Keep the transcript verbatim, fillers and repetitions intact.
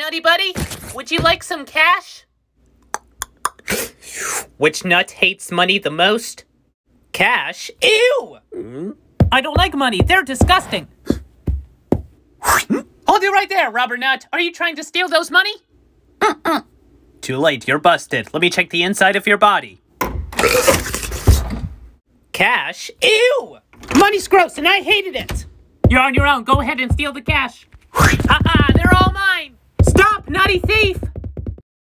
Nutty Buddy? Would you like some cash? Which nut hates money the most? Cash? Ew! Mm? I don't like money. They're disgusting. Hold it right there, rubber nut. Are you trying to steal those money? Uh-uh. Too late. You're busted. Let me check the inside of your body. Cash? Ew! Money's gross, and I hated it. You're on your own. Go ahead and steal the cash. Ha-ha! They're all mine. Stop, nutty thief!